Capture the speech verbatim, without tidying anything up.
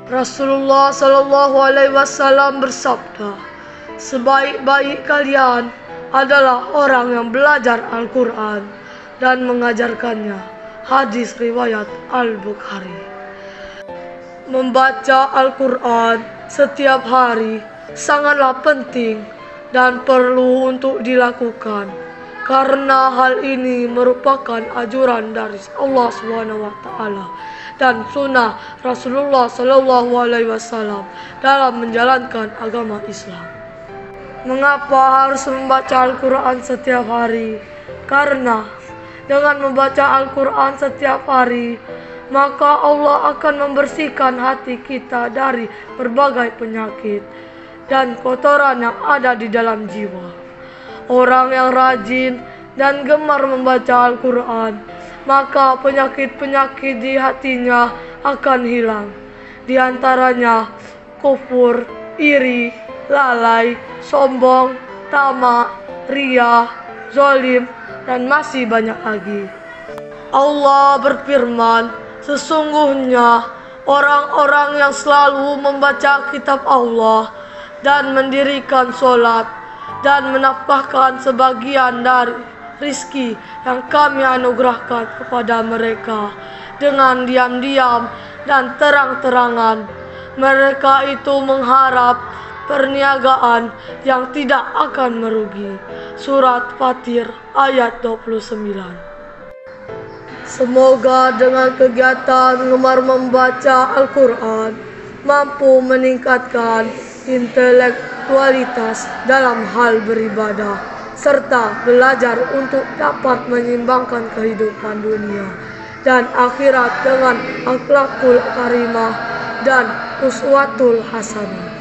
Rasulullah Shallallahu Alaihi Wasallam bersabda, sebaik-baik kalian adalah orang yang belajar Al-Quran dan mengajarkannya. Hadis riwayat Al-Bukhari. Membaca Al-Quran setiap hari sangatlah penting dan perlu untuk dilakukan, karena hal ini merupakan anjuran dari Allah Subhanahu wa Ta'ala dan sunnah Rasulullah Shallallahu Alaihi Wasallam dalam menjalankan agama Islam. Mengapa harus membaca Al-Quran setiap hari? Karena dengan membaca Al-Quran setiap hari, maka Allah akan membersihkan hati kita dari berbagai penyakit dan kotoran yang ada di dalam jiwa. Orang yang rajin dan gemar membaca Al-Quran, maka penyakit-penyakit di hatinya akan hilang. Di antaranya kufur, iri, lalai, sombong, tamak, riya, zalim, dan masih banyak lagi. Allah berfirman, sesungguhnya orang-orang yang selalu membaca kitab Allah dan mendirikan sholat dan menafkahkan sebagian dari rizki yang kami anugerahkan kepada mereka dengan diam-diam dan terang-terangan, mereka itu mengharap perniagaan yang tidak akan merugi. Surat Fatir ayat dua puluh sembilan. Semoga dengan kegiatan gemar membaca Al-Quran mampu meningkatkan intelektualitas dalam hal beribadah, serta belajar untuk dapat menyeimbangkan kehidupan dunia dan akhirat dengan akhlakul karimah dan uswatul hasanah.